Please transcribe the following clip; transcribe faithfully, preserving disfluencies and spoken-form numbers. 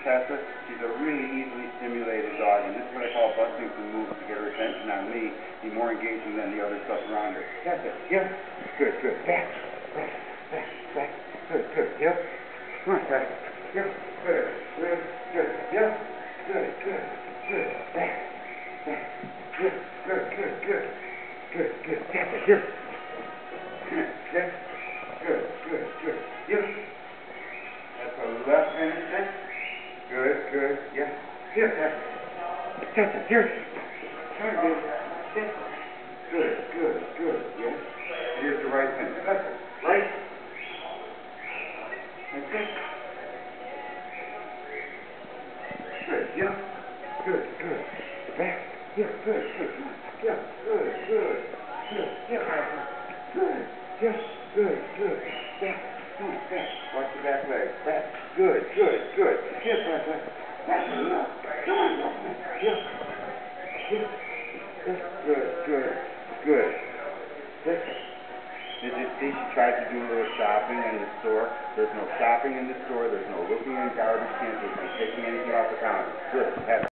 Tessa. She's a really easily stimulated dog, and this is what I call busting some moves to get her attention on me, be more engaging than the other stuff around her. Tessa, yep. Good, good. Back, back, back, back. Good, good, yep. Come on, Tessa. Yep. Good, good, good, yep. Good, good, good. Back, back. Good, good, good, good. Good, good. Tessa, yep. Yep. Good, good, good. Yep. That's a left hand check. Good, good. Yeah. Here, Tessa. Tessa, here. Turn, baby. Yes. Good, good, good. Yes. Here's the right hand. Tessa, right. That's it. Good. Yeah. Good, good. Back. Yeah, good, good. Yeah, good, good. Good. Yeah, Tessa. Good. Yes. Good, good. Back. Come on, back. Watch the back leg. Back. Good, good, good. Yes, Tessa. That's enough. Come on, Tessa. Yes. Yes. Yes. Good, good, good. Yes. Did you see she tried to do a little shopping in the store? There's no shopping in the store. There's no looking in garbage cans. There's no taking anything off the counter. Good. Have